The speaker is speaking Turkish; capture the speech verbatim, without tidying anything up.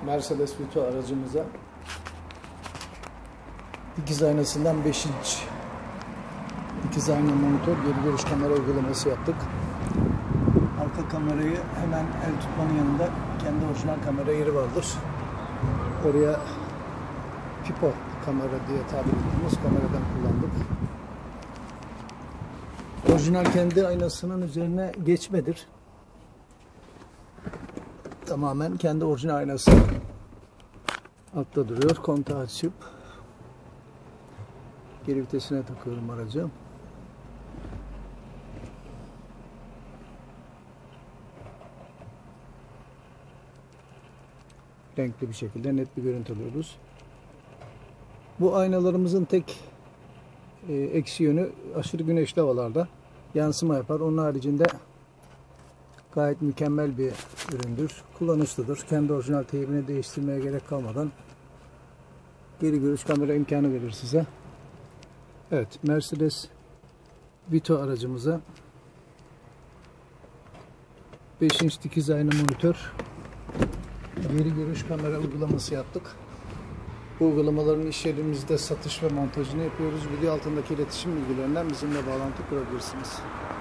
Mercedes Vito aracımıza dikiz aynasından beşinci dikiz ayna monitör geri görüş kamera uygulaması yaptık. Arka kamerayı hemen el tutmanın yanında kendi orijinal kamera yeri vardır. Oraya pipo kamera diye tabir ettiğimiz kameradan kullandık. Orijinal kendi aynasının üzerine geçmedir. Tamamen kendi orijinal aynası altta duruyor. Kontağı açıp geri vitesine takıyorum aracı. Renkli bir şekilde net bir görüntü alıyoruz. Bu aynalarımızın tek e, eksi yönü aşırı güneşli havalarda yansıma yapar. Onun haricinde gayet mükemmel bir üründür. Kullanışlıdır. Kendi orijinal teybini değiştirmeye gerek kalmadan geri görüş kamera imkanı verir size. Evet, Mercedes Vito aracımıza beş inç dikiz ayna monitör geri görüş kamera uygulaması yaptık. Bu uygulamaların iş yerimizde satış ve montajını yapıyoruz. Video altındaki iletişim bilgilerinden bizimle bağlantı kurabilirsiniz.